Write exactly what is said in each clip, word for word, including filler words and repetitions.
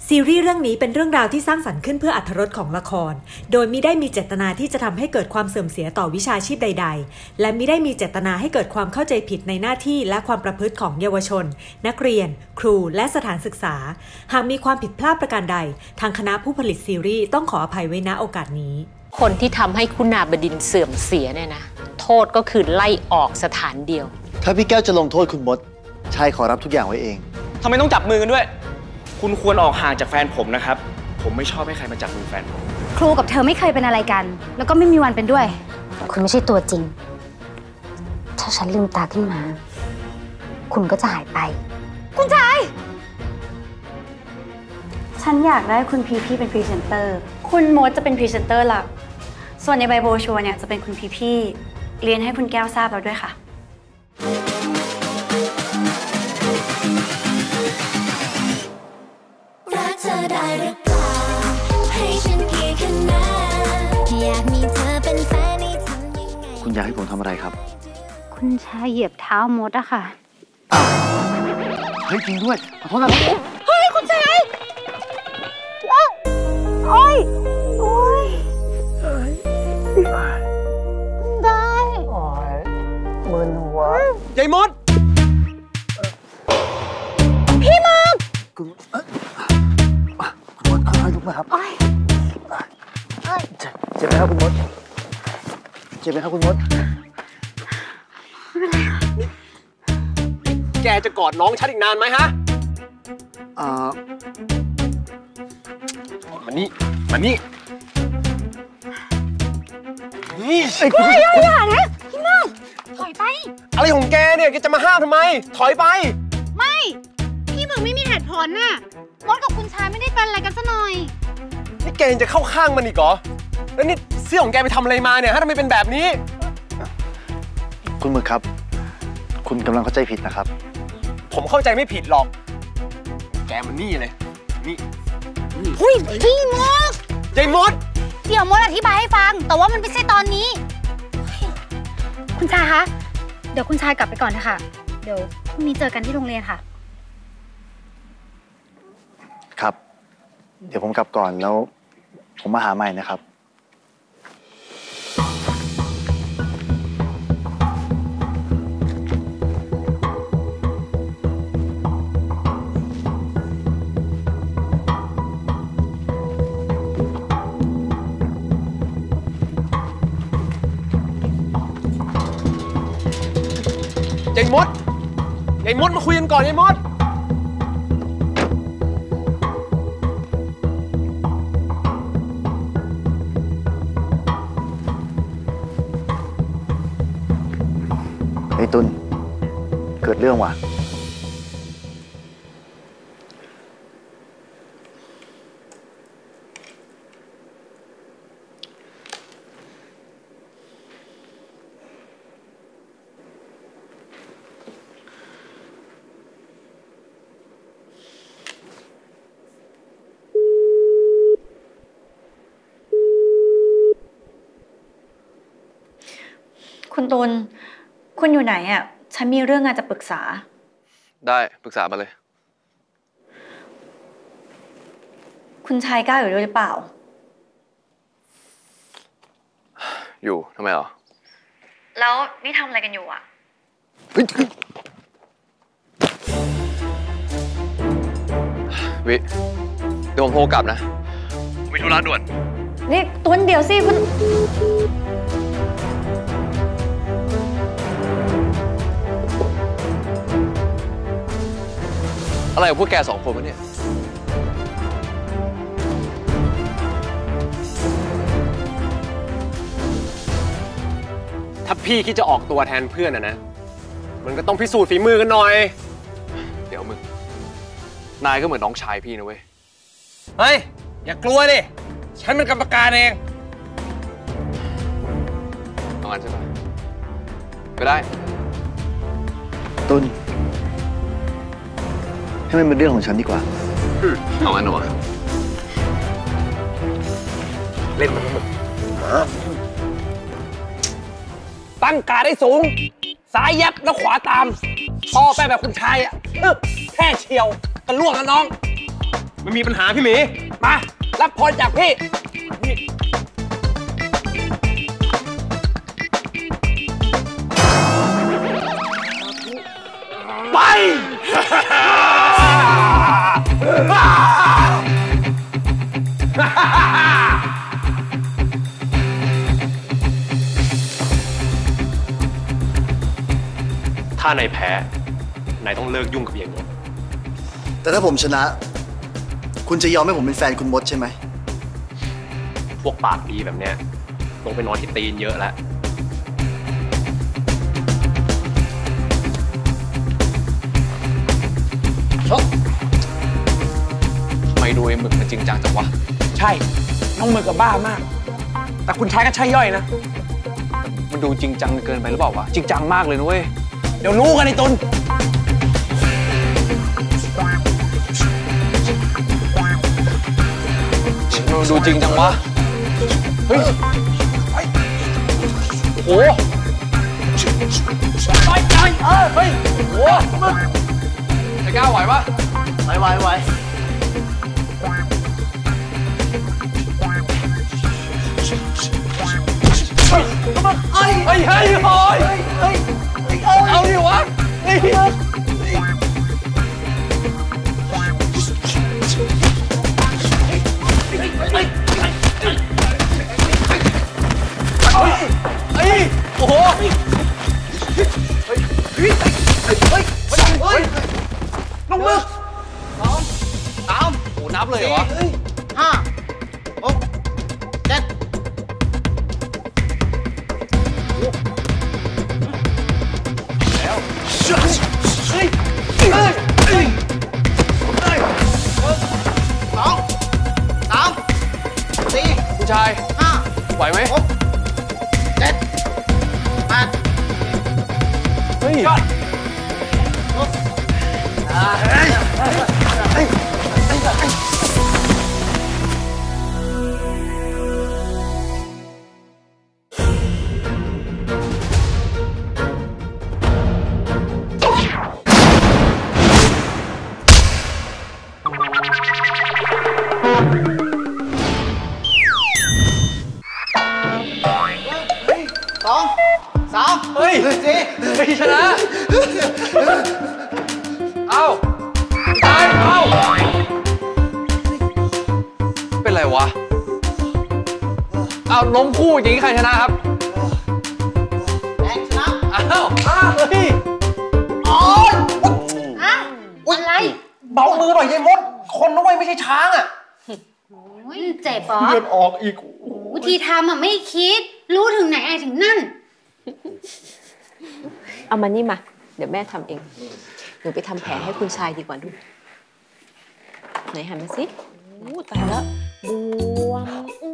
ซีรีส์เรื่องนี้เป็นเรื่องราวที่สร้างสรรค์ขึ้นเพื่ออรรถรสของละครโดยมิได้มีเจตนาที่จะทำให้เกิดความเสื่อมเสียต่อวิชาชีพใดๆและมิได้มีเจตนาให้เกิดความเข้าใจผิดในหน้าที่และความประพฤติของเยาวชนนักเรียนครูและสถานศึกษาหากมีความผิดพลาดประการใดทางคณะผู้ผลิตซีรีส์ต้องขออภัยไว้ณโอกาสนี้คนที่ทำให้คุณาบดินทร์เสื่อมเสียเนี่ยนะโทษก็คือไล่ออกสถานเดียวถ้าพี่แก้วจะลงโทษคุณมดชายขอรับทุกอย่างไว้เองทำไมต้องจับมือกันด้วยคุณควรออกห่างจากแฟนผมนะครับผมไม่ชอบให้ใครมาจับมือแฟนผมครูกับเธอไม่เคยเป็นอะไรกันแล้วก็ไม่มีวันเป็นด้วยคุณไม่ใช่ตัวจริงถ้าฉันลืมตาขึ้นมาคุณก็จะหายไปคุณชายฉันอยากได้คุณพีพี่เป็นพรีเซนเตอร์คุณมดจะเป็นพรีเซนเตอร์หลักส่วนในใบโบชัวเนี่ยจะเป็นคุณพีพี่เรียนให้คุณแก้วทราบแล้วด้วยค่ะคุณอยากให้ผมทำอะไรครับคุณชายเหยียบเท้ามดอะค่ะเฮ้ยจริงด้วยขอโทษนะครับเฮ้ยคุณชายโอ้ยโอ้ยได้โอ้ยมึนหัวยายมดพี่มึงคุณคุณมดค่อยๆลุกมาครับเจ็บไหมครับคุณมดเจ็บไหมครับคุณมดแกจะกอดน้องฉันอีกนานไหมฮะอ่ามานี่มานี่นี่ไอ้คุณอย่านะพี่มึงถอยไปอะไรของแกเนี่ยแกจะมาห้ามทำไมถอยไปไม่พี่มึงไม่มีเหตุผลน่ะมดกับคุณชายไม่ได้เป็นอะไรกันซะหน่อยนี่แกยังจะเข้าข้างมันอีกเหรอแล้วนี่เสื้อของแกไปทำอะไรมาเนี่ยฮะทำไมเป็นแบบนี้คุณมึกครับคุณกำลังเข้าใจผิดนะครับผมเข้าใจไม่ผิดหรอกแกมันนี่เลยนี่เฮ้ยพี่มดยายมดเดี๋ยวมดอธิบายให้ฟังแต่ว่ามันไม่ใช่ตอนนี้คุณชายคะเดี๋ยวคุณชายกลับไปก่อนนะคะเดี๋ยวพรุ่งนี้เจอกันที่โรงเรียนค่ะครับเดี๋ยวผมกลับก่อนแล้วผมมาหาใหม่นะครับยายมดยายมดมาคุยกันก่อนยายมดไอ้ตุลเกิดเรื่องว่ะคุณตุลคุณอยู่ไหนอ่ะฉันมีเรื่องงานจะปรึกษาได้ปรึกษามาเลยคุณชายกล้าอยู่ด้วยหรือเปล่าอยู่ทำไมอ่ะแล้วนี่ทำอะไรกันอยู่อ่ะวิเดี๋ยวผมโทรกลับนะมีธุระด่วนนี่ตุลเดี๋ยวสิคุณอะไรกับพวกแกสองคนวะเนี่ยถ้าพี่คิดจะออกตัวแทนเพื่อนอะนะมันก็ต้องพิสูจน์ฝีมือกันหน่อยเดี๋ยวมึงนายก็เหมือนน้องชายพี่นะเว้ยเฮ้ยอย่ากลัวดิฉันเป็นกรรมการเองเอางั้นใช่ไหมก็ได้ตุลให้มันเป็นเรื่องของฉันดีกว่าเอางั้นเหรอเล่นมันตั้งการได้สูงซ้ายยับแล้วขวาตามพอไปแบบคุณชายอ่ะแค่เฉียวกันล่วงนะน้อง ไไม่มีปัญหาพี่หมีมารับพรจากพี่ไป ถ้านายแพ้นายต้องเลิกยุ่งกับเยายมดแต่ถ้าผมชนะ คุณจะยอมให้ผมเป็นแฟนคุณมดใช่ไหมพวกปากดีแบบเนี้ยลงไปนอนที่ตีนเยอะแล้วไม่ดูไอ้หมึกมันจริงจังจังวะใช่น้องหมึกกับบ้ามากแต่คุณชายก็ใช่ย่อยนะมันดูจริงจังเกินไปหรือเปล่าวะจริงจังมากเลยนะเว้ยเดี๋ยวรู้กันไอ้ตุลมันดูจริงจังวะเฮ้ยโอ้โหไปไปเออเฮ้ยโอ้โหไอ้ก้าวไหวปะไหวไหวไหวเฮ้ยเฮ้ยเฮ้ยเฮ้ยเฮ้ยเอาดิวะเฮ้ยโอ้โหเฮ้ยเฮ้ยเฮ้ยเฮ้ยเฮ้ยน้องมึกสองสามโอ้นับเลยเหรอห้าหกเจ็ดแล้วเฮ้ยเฮ้ยเฮ้ยเฮ้ยสองสามสี่ผู้ชายห้าไหวไหมหกเจ็ดแปดเฮ้ยยอดเฮ้ยเฮ้ยสองสามเฮ้ยสี่ไม่ชนะเอาตายเอาเป็นไรวะเอาล้มคู่อย่างนี้ใครชนะครับแดงชนะอ้าวอ้าวเฮ้ยอ๋ออะอะไรเบามือหน่อยยายมดคนน้อยไม่ใช่ช้างอ่ะเจ็บปะเลือดออกอีกวิธีทำอ่ะไม่คิดรู้ถึงไหนไอ้ถึงนั่นเอามานี่มาเดี๋ยวแม่ทำเองหนูไปทำแผลให้คุณชายดีกว่าดูไหนหันมาสิโอ้ตายแล้วบวม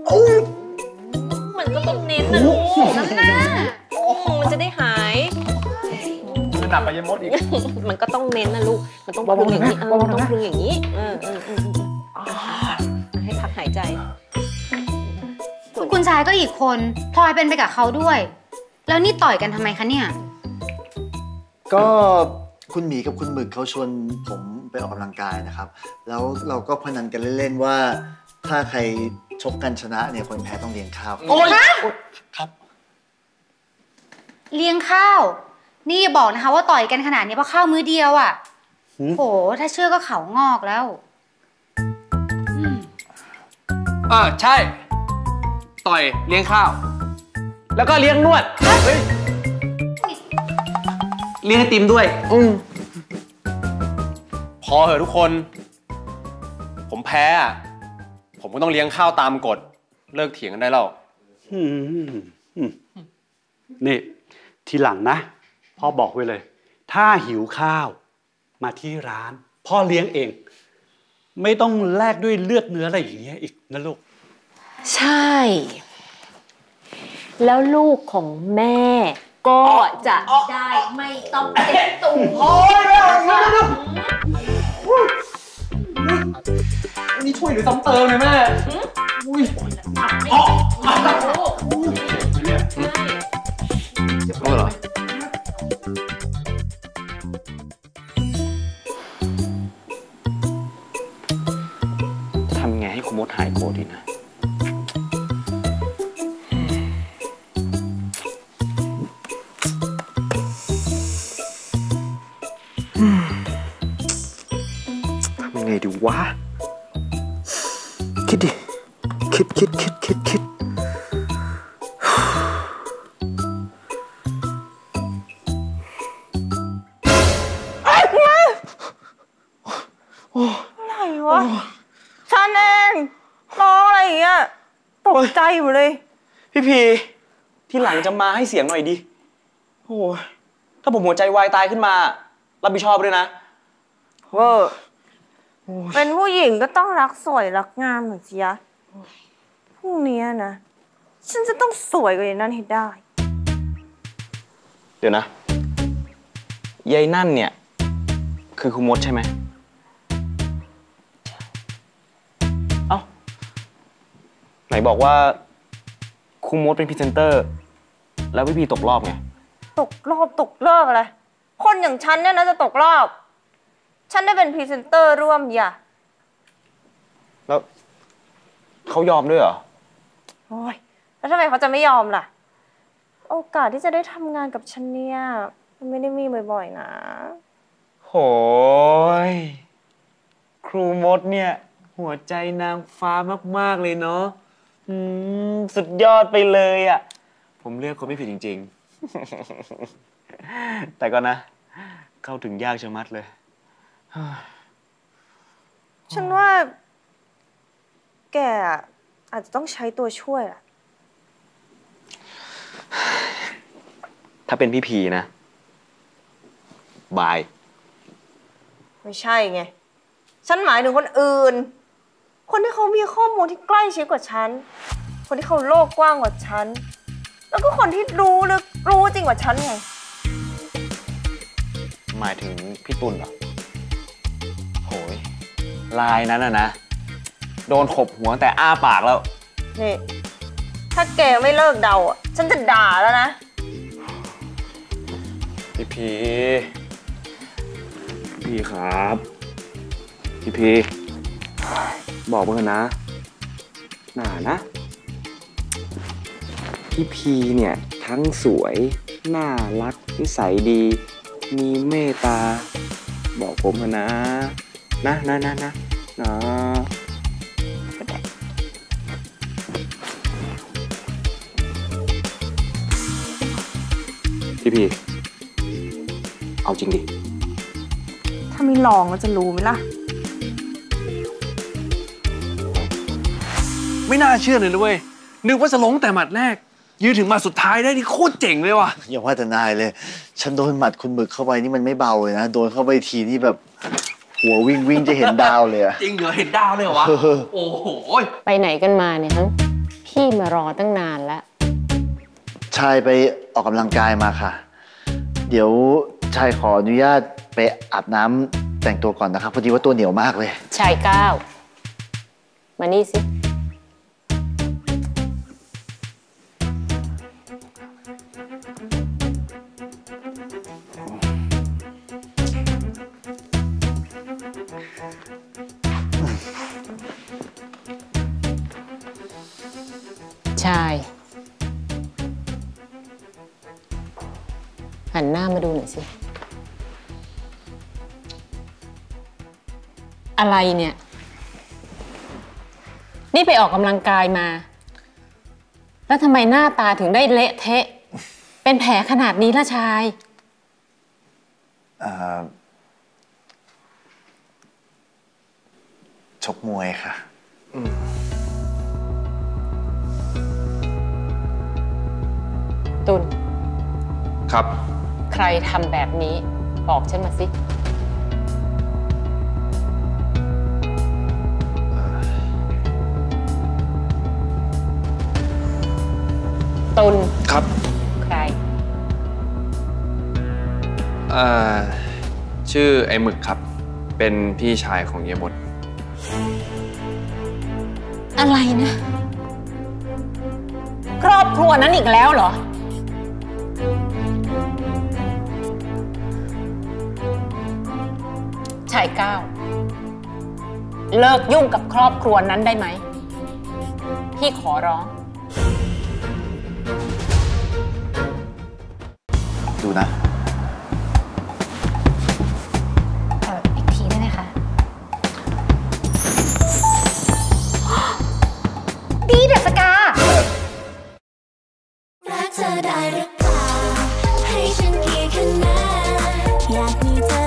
มันก็ต้องเน้นนะลูกนั่นนะมันจะได้หายมันหนักไปยายมดอีกมันก็ต้องเน้นนะลูกมันต้องพลุงอย่างนี้เออต้องพลุงอย่างนี้เออเออเออให้พักหายใจคุณชายก็อีกคนพลอยเป็นไปกับเขาด้วยแล้วนี่ต่อยกันทำไมคะเนี่ยก็คุณหมีกับคุณหมึกเขาชวนผมไปออกกำลังกายนะครับแล้วเราก็พนันกันเล่นๆว่าถ้าใครชกกันชนะเนี่ยคนแพ้ต้องเลี้ยงข้าวโอ้ยครับเลี้ยงข้าวนี่อย่าบอกนะคะว่าต่อยกันขนาดนี้เพราะข้าวมื้อเดียวอ่ะโหถ้าเชื่อก็เขางอกแล้วเออใช่ต่อยเลี้ยงข้าวแล้วก็เลี้ยงนวดเฮ้ยเลี้ยงไอติมด้วยอืมพอเหอะทุกคนผมแพ้ผมก็ต้องเลี้ยงข้าวตามกฎเลิกเถียงกันได้แล้วนี่ทีหลังนะพ่อบอกไว้เลยถ้าหิวข้าวมาที่ร้านพ่อเลี้ยงเองไม่ต้องแลกด้วยเลือดเนื้ออะไรอย่างเงี้ยอีกนะลูกใช่แล้วลูกของแม่ก็จะได้ไม่ต้องเจ็บตัวโอ้ยแม่นี่ช่วยหรือซ้ำเติมเลยแม่อุ้ยอ๋อรู้เหรอำยังไงให้คุณมดหายโกรธดีนะทำยังไงดีวะคิดดิคิดคิดคิดคิดคิดอะไรวะฉันเองร้องอะไรอย่างเงี้ยตกใจหมดเลยพี่พีที่หลังจะมาให้เสียงหน่อยดิโอ้ยถ้าผมหัวใจวายตายขึ้นมารับผิดชอบด้วยนะเวอร์เป็นผู้หญิงก็ต้องรักสวยรักงามหน่อยสิยะพรุ่งนี้นะฉันจะต้องสวยกว่าอย่างนั้นให้ได้เดี๋ยวนะยายนั่นเนี่ยคือคุณมดใช่ไหมเอ้าไหนบอกว่าคุณมดเป็นพรีเซนเตอร์แล้วพี่พีตกรอบไงตกรอบตกเลิกอะไรคนอย่างฉันเนี่ยนะจะตกรอบฉันได้เป็นพรีเซนเตอร์ร่วมอย่าแล้วเขายอมด้วยเหรอโอ้ยแล้วทำไมเขาจะไม่ยอมล่ะโอกาสที่จะได้ทำงานกับฉันเนี่ยมันไม่ได้มีบ่อยๆนะโหยครูมดเนี่ยหัวใจนางฟ้ามากๆเลยเนาะอืมสุดยอดไปเลยอ่ะผมเลือกคนไม่ผิดจริงๆแต่ก็นะเข้าถึงยากชะมัดเลยฉันว่าแกอาจจะต้องใช้ตัวช่วยอะถ้าเป็นพี่พีนะบายไม่ใช่ไงฉันหมายถึงคนอื่นคนที่เขามีข้อมูลที่ใกล้ชิดกว่าฉันคนที่เขาโลกกว้างกว่าฉันแล้วก็คนที่รู้ลึกรู้จริงกว่าฉันไงหมายถึงพี่ตุลเหรอโหยลายนั้นอะนะโดนขบหัวแต่อ้าปากแล้วนี่ถ้าแกไม่เลิกเดาอ่ะฉันจะด่าแล้วนะพี่พีพี่ครับพี่พีบอกเพื่อนนะน่านะพี่พีเนี่ยทั้งสวยน่ารักนิสัยดีมีเมตตาบอกผมเถอะนะนะนะนะนะนะพี่พีเอาจริงดิถ้าไม่ลองก็จะรู้ไหมล่ะไม่น่าเชื่อเลยนะเว้ยนึกว่าจะลงแต่หมัดแรกยืนถึงหมัดสุดท้ายได้นี่โคตรเจ๋งเลยว่ะอย่าว่าแต่นายเลยฉันโดนหมัดคุณหมึกเข้าไปนี่มันไม่เบาเลยนะโดนเข้าไปทีนี่แบบหัววิ่งวิ่งจะเห็นดาวเลยอะจริงเหรอเห็นดาวเลยเหรอวะโอ้โหไปไหนกันมาเนี่ยฮะพี่มารอตั้งนานแล้วชายไปออกกำลังกายมาค่ะเดี๋ยวชายขออนุญาตไปอาบน้ำแต่งตัวก่อนนะครับพอดีว่าตัวเหนียวมากเลยชายก้าวมานี่สิชายหันหน้ามาดูหน่อยสิอะไรเนี่ยนี่ไปออกกำลังกายมาแล้วทำไมหน้าตาถึงได้เละเทะเป็นแผลขนาดนี้ล่ะชายชกมวยค่ะตุลครับใครทำแบบนี้บอกฉันมาสิตุลครับใครเอ่อชื่อไอ้หมึกครับเป็นพี่ชายของเยมดอะไรนะครอบครัวนั้นอีกแล้วเหรอชายก้าวเลิกยุ่งกับครอบครัวนั้นได้ไหมพี่ขอร้องดูนะเอออีกทีได้ไหมคะดีเดสการักเธอได้หรือเปล่าให้ฉันกี่คะแนนอยากมีเธอ